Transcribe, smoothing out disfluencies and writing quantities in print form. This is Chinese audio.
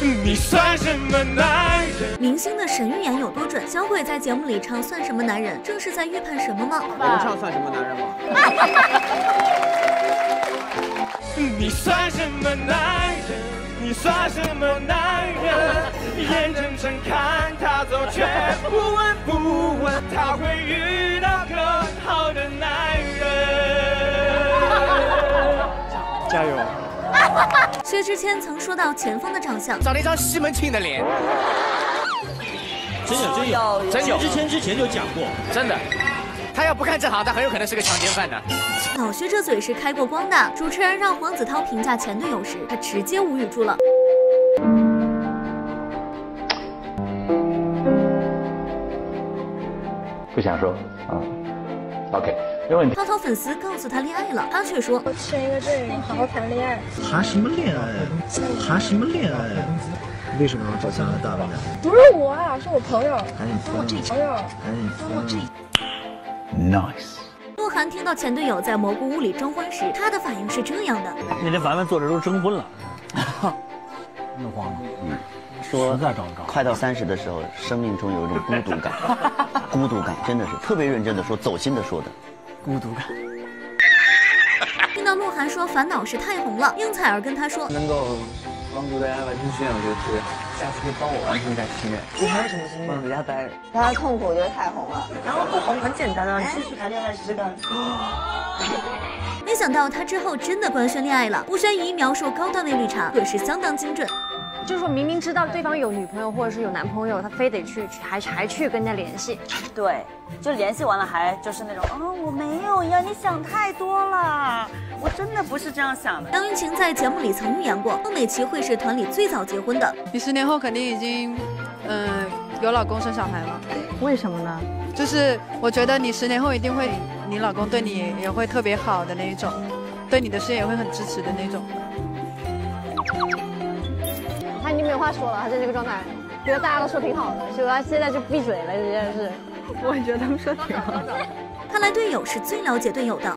你算什么男人？ 明星的神预言有多准？小鬼在节目里唱算什么男人，正是在预判什么吗？ 我们唱算什么男人吗？ 你算什么男人？你算什么男人？眼睁睁看他走，却不闻不问，他会遇到更好的男人。 加油！ 薛之谦曾说到前锋的长相， 长了一张西门庆的脸。 真有，薛之谦之前就讲过， 真的。他要不干这行，他很有可能是个强奸犯的。 老薛这嘴是开过光的。主持人让黄子韬评价前队友时，他直接无语住了。 不想说啊 ，OK， 没问题。 涛涛粉丝告诉他恋爱了，他却说：“ 我签一个证，好好谈恋爱。” 谈什么恋爱？谈什么恋爱？为什么要找加拿大的呢？ 不是我啊，是我朋友。 还是你朋友？还是你朋友 ？Nice。 鹿晗听到前队友在蘑菇屋里征婚时，他的反应是这样的： 那天凡凡坐着都征婚了，那慌吗？ 说快到30的时候，生命中有一种孤独感，孤独感真的是特别认真的说，走心的说的，孤独感。 听到鹿晗说烦恼是太红了，应采儿跟他说：“ 能够帮助大家完成心愿，我觉得是下次可以帮我完成一下心愿。你还有什么心愿？帮大家待着。 他的痛苦，我觉得太红了。 然后不红很简单啊，你继续谈恋爱试试看。” 没想到他之后真的官宣恋爱了。吴宣仪描述高段位绿茶可是相当精准。 就是说明明知道对方有女朋友或者是有男朋友，他非得还去跟人家联系。 对，就联系完了还就是那种我没有呀，你想太多了，我真的不是这样想的。 杨钰晴在节目里曾预言过，孟美岐会是团里最早结婚的。 你10年后肯定已经有老公生小孩了。 为什么呢？ 就是我觉得你10年后一定会，你老公对你也会特别好的那一种，对你的事业也会很支持的那种。 他已经没有话说了，他在这个状态，觉得大家都说挺好的，所以他现在就闭嘴了，这件事。我也觉得他们说挺好的。 看来队友是最了解队友的。